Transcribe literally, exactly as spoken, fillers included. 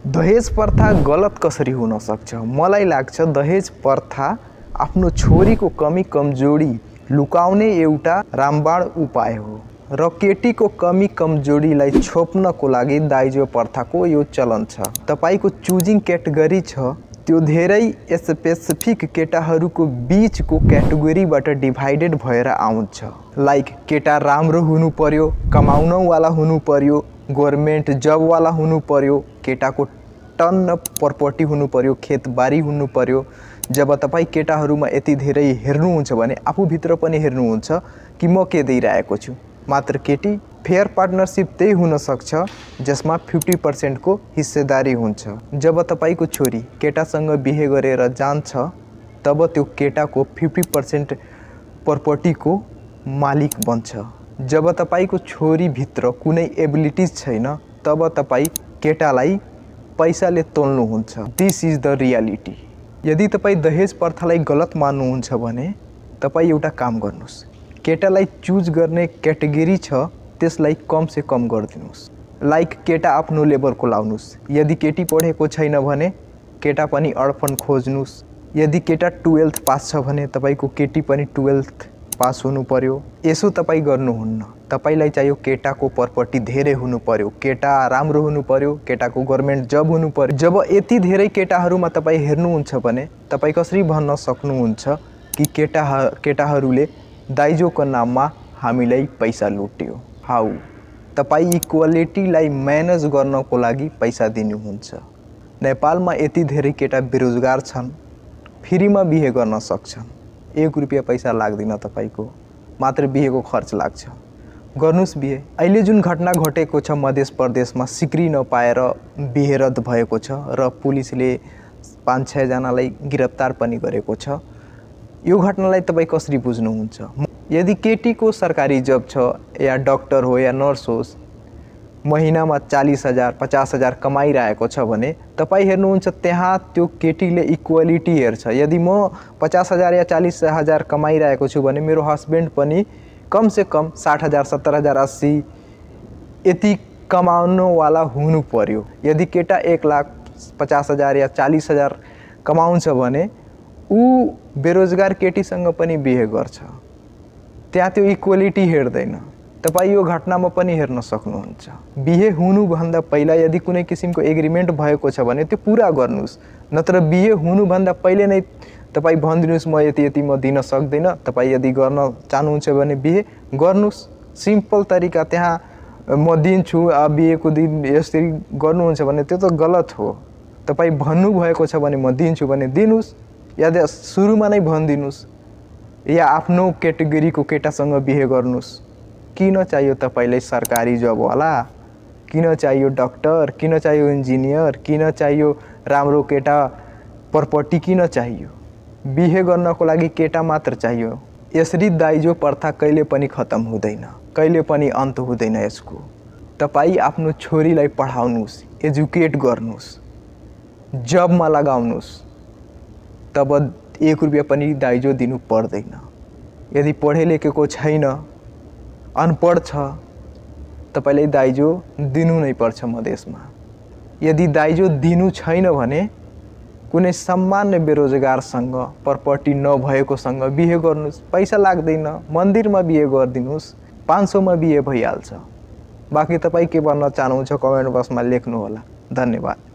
दहेज प्रथा गलत कसरी हुन सक्छ? मलाई लाग्छ दहेज प्रथा आफ्नो छोरीको कमी कमजोरी लुकाउने एउटा रामबाण उपाय हो र केटीको कमी कमजोरीलाई छोप्नको लागि दाइजो प्रथाको यो चलन छ। तपाईको चुजिङ क्याटेगोरी छ त्यो धेरै स्पेसिफिक केटाहरूको बीचको क्याटेगोरीबाट डिभाइडेड भएर आउँछ। लाइक केटा राम्रो हुनु पर्यो, कमाउनवाला हुनु पर्यो, गभर्नमेन्ट जब वाला हुनु पर्यो, केटाको टन्न प्रपर्टी हुनु पर्यो, खेतबारी हुनु पर्यो। जब तपाईँ केटाहरूमा यति धेरै हेर्नुहुन्छ भने आफूभित्र पनि हेर्नुहुन्छ कि म के दिइरहेको छु। मात्र केटी फेयर पार्टनरसिप त्यही हुन सक्छ जसमा फिफ्टी पर्सेंट को हिस्सेदारी हुन्छ। जब तपाईको छोरी केटासँग बिहे गरेर जान्छ तब त्यो केटाको फिफ्टी पर्सेंट प्रपर्टी को मालिक बन्छ। जब तपाईको छोरी भित्र कुनै एबिलिटीज छैन तब तपाई केटालाई पैसाले तोल्नुहुन्छ। This is the reality. यदि तपाई दहेज प्रथालाई गलत मान्नुहुन्छ भने तपाई एउटा काम गर्नुस्, केटालाई चुज गर्ने क्याटेगोरी छ त्यसलाई कम से कम गरिदिनुस्। लाइक केटा आफ्नो लेभलको लाउनुस्। यदि केटी पढेको छैन भने केटा पनि अर्फन खोज्नुस्। यदि केटा ट्वेल्थ पास छ भने तपाईको केटी पनि ट्वेल्थ पास हुनु पर्यो। यसो तपाई गर्नुहुन्न। तपाईलाई चाहियो केटाको प्रपर्टी धेरै हुनु पर्यो, केटा राम्रो हुनु पर्यो, केटाको गभर्नमेन्ट जब हुनु पर्यो। जब यति धेरै केटाहरूमा तपाई हेर्नुहुन्छ भने तपाई कसरी भन्न सक्नुहुन्छ कि केटा केटाहरूले दाइजोको नाममा हामीलाई पैसा लुट्यो? हाउ? तपाई इक्वालिटीलाई म्यानेज गर्नको लागि पैसा दिनुहुन्छ। नेपालमा यति धेरै केटा बेरोजगार छन्, फ्रीमा बिहे गर्न सक्छन्। एक रुपैयाँ पैसा लाग्दैन तपाईको, मात्र बिहेको खर्च लाग्छ। गर्नुस् बिहे। अहिले जुन घटना घटेको छ मध्य प्रदेशमा सिक्री नपाएर बिहे रद्द भएको छ र पुलिसले पाँच छ जनालाई गिरफ्तार पनि गरेको छ। यो घटनालाई तपाई कसरी बुझ्नुहुन्छ? यदि केटीको सरकारी जब छ या डॉक्टर हो या नर्स होस्, महीनामा चालीस हजार पचास हजार कमाइरहेको छ भने तपाई हेर्नुहुन्छ त्यहाँ त्यो केटीले इक्वालिटी हेर्छ। यदि म पचास हजार या चालीस हजार कमाइरहेको छु भने मेरो हस्बैंड पनि कम से कम साठ हजार सत्तर हजार अस्सी यति कमाउनवाला हुनु पर्यो। यदि केटा एक लाख पचास हजार या चालीस हजार कमाउँछ भने ऊ बेरोजगार केटीसँग पनि बिहे गर्छ। त्यहाँ त्यो इक्वालिटी हेर्दैन। तपाई यो घटनामा पनि हेर्न सक्नुहुन्छ। बिहे हुनुभन्दा पहिला यदि कुनै किसिमको एग्रिमेन्ट भएको छ भने त्यो पूरा गर्नुस्। नत्र बिहे हुनुभन्दा पहिले नै तपाई भनिदिनुस् म यति यति म दिन सक्दैन। तपाई यदि गर्न चाहनुहुन्छ भने बिहे गर्नुस्। सिम्पल तरिका। त्यहाँ म दिन्छु अब बिहेको दिन यसरी गर्नुहुन्छ भने त्यो त गलत हो। तपाई भन्नु भएको छ भने म दिन्छु भने दिनुस्, या सुरुमा नै भनिदिनुस्, या आफ्नो क्याटेगोरीको केटासँग बिहे गर्नुस्। किन चाहियो तपाईलाई सरकारी जब वाला? किन चाहियो डॉक्टर? किन चाहियो इंजीनियर? किन चाहियो राम्रो केटा प्रपर्टी? किन चाहियो? बिहे गर्नको लागि केटा मात्र चाहियो। यसरी दाइजो प्रथा कहिले पनि खत्म हुँदैन, कहिले पनि अन्त हुँदैन यसको। तपाई आफ्नो छोरीलाई पढाउनुस्, एजुकेट गर्नुस्, जबमा लगाउनुस्, तब एक रुपैयाँ पनि दाइजो दिनु पर्दैन। यदि पढे लेखेको छैन, अनपढ छ, तपाईलाई दाइजो दिनु नै पर्छ मधेसमा। यदि दाइजो दिनु छैन भने कुनै सामान्य बेरोजगारसँग प्रपर्टी नभएकोसँग बिहे गर्नुस्। पैसा लाग्दैन। मन्दिरमा बिहे गरिदिनुस्, पाँच सौ मा बिहे भइहाल्छ। बाँकी तपाई के भन्न चाहनुहुन्छ कमेन्ट बक्समा लेख्नु होला। धन्यवाद।